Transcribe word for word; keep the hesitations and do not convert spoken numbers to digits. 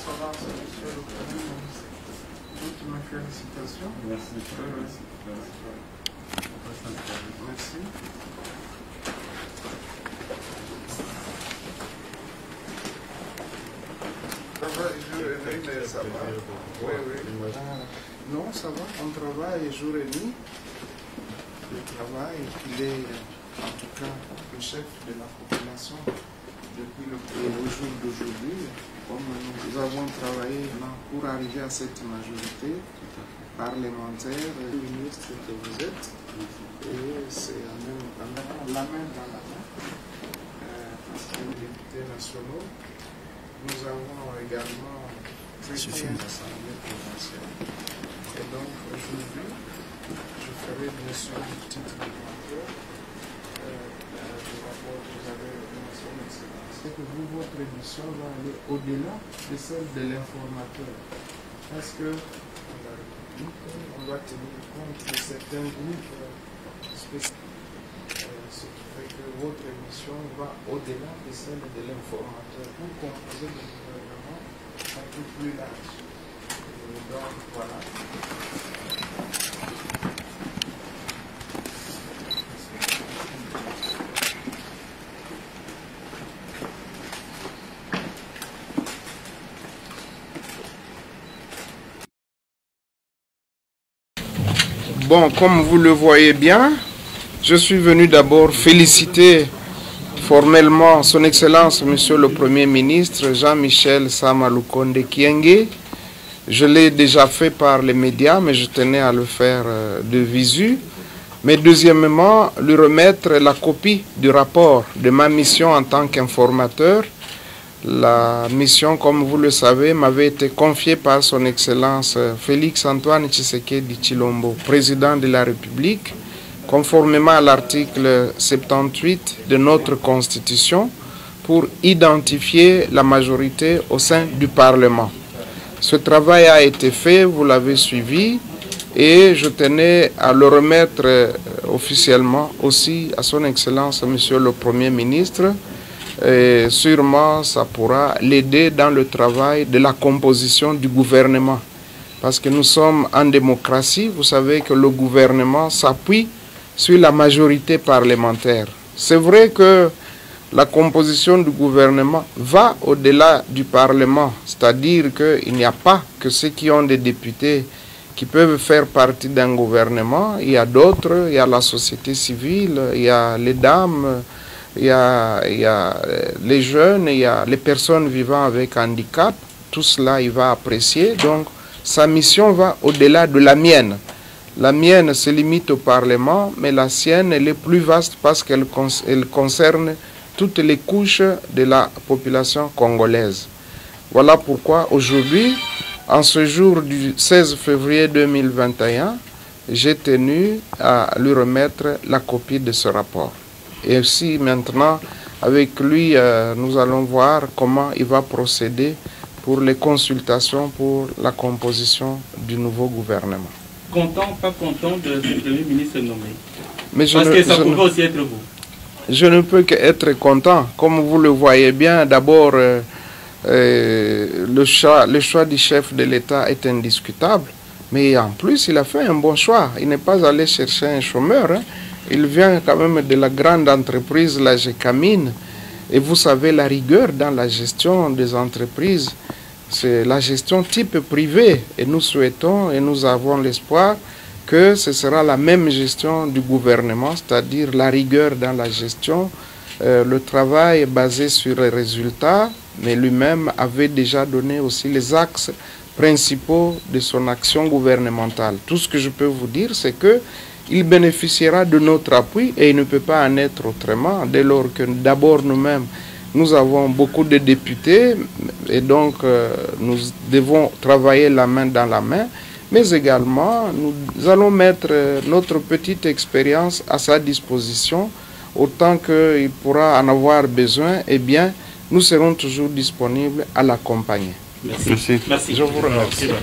Excellence, Monsieur le Premier ministre. Toutes mes félicitations. Merci. Euh, Merci. Ça va, jour et nuit, mais ça va. Oui, oui. Ah, non, ça va, on travaille jour et nuit. Le travail, il est en tout cas le chef de la population depuis le premier jour d'aujourd'hui. Comme nous avons travaillé pour arriver à cette majorité parlementaire, le ministre que vous êtes, et c'est la main dans la main, euh, parce que les députés nationaux, nous avons également traité une assemblée provinciale. Et donc aujourd'hui, je ferai bien sûr une petite déclaration du rapport que vous avez mentionné. C'est que vous, votre émission va aller au-delà de celle de l'informateur. Parce que on doit tenir compte de certains groupes spécifiques. Ce qui fait que votre émission va au-delà de celle de l'informateur pour composer le gouvernement un peu plus large. Et donc voilà. Bon, comme vous le voyez bien, je suis venu d'abord féliciter formellement son Excellence, Monsieur le Premier ministre, Jean-Michel Sama Lukonde Kyenge. Je l'ai déjà fait par les médias, mais je tenais à le faire de visu. Mais deuxièmement, lui remettre la copie du rapport de ma mission en tant qu'informateur. La mission, comme vous le savez, m'avait été confiée par son Excellence Félix Antoine Tshisekedi Tshilombo, président de la République, conformément à l'article soixante-dix-huit de notre Constitution, pour identifier la majorité au sein du Parlement. Ce travail a été fait, vous l'avez suivi, et je tenais à le remettre officiellement aussi à son Excellence, Monsieur le Premier ministre. Et sûrement, ça pourra l'aider dans le travail de la composition du gouvernement. Parce que nous sommes en démocratie, vous savez que le gouvernement s'appuie sur la majorité parlementaire. C'est vrai que la composition du gouvernement va au-delà du Parlement, c'est-à-dire qu'il n'y a pas que ceux qui ont des députés qui peuvent faire partie d'un gouvernement, il y a d'autres, il y a la société civile, il y a les dames, il y a, il y a les jeunes, il y a les personnes vivant avec handicap, tout cela il va apprécier, donc sa mission va au-delà de la mienne. La mienne se limite au Parlement, mais la sienne elle est plus vaste parce qu'elle elle concerne toutes les couches de la population congolaise. Voilà pourquoi aujourd'hui, en ce jour du seize février deux mille vingt et un, j'ai tenu à lui remettre la copie de ce rapport. Et aussi maintenant, avec lui, euh, nous allons voir comment il va procéder pour les consultations pour la composition du nouveau gouvernement. Content, pas content de ce Premier ministre nommé? Mais je Parce ne, que ça je pourrait ne, aussi être vous. Je ne peux qu'être content. Comme vous le voyez bien, d'abord, euh, euh, le, choix, le choix du chef de l'État est indiscutable. Mais en plus, il a fait un bon choix. Il n'est pas allé chercher un chômeur. Hein. Il vient quand même de la grande entreprise, la Gécamine. Et vous savez, la rigueur dans la gestion des entreprises, c'est la gestion type privé. Et nous souhaitons et nous avons l'espoir que ce sera la même gestion du gouvernement, c'est-à-dire la rigueur dans la gestion, euh, le travail basé sur les résultats, mais lui-même avait déjà donné aussi les axes principaux de son action gouvernementale. Tout ce que je peux vous dire, c'est que il bénéficiera de notre appui et il ne peut pas en être autrement, dès lors que d'abord nous-mêmes, nous avons beaucoup de députés et donc euh, nous devons travailler la main dans la main, mais également nous allons mettre notre petite expérience à sa disposition autant qu'il pourra en avoir besoin, eh bien nous serons toujours disponibles à l'accompagner. Merci. Merci. Je vous remercie.